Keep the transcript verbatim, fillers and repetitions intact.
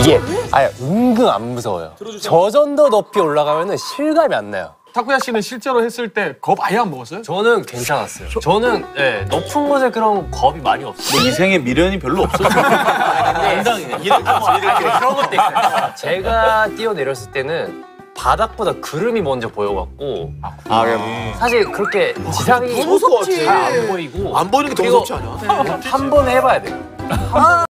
이게 아예 은근 안 무서워요. 저 정도 높이 올라가면은 실감이 안 나요. 타쿠야 씨는 실제로 했을 때 겁 아예 안 먹었어요? 저는 괜찮았어요. 저는 네, 높은 곳에 그런 겁이 많이 없어요. 뭐 인생에 미련이 별로 없어. 당당해. 이렇게 그런 것도 있어요. 제가 뛰어내렸을 때는 바닥보다 구름이 먼저 보여갖고 아, 그래. 사실 그렇게 지상이 무섭지. 잘 안 보이고 안 보이는 게 더 무섭지 않아? 한 번 해봐야 돼요.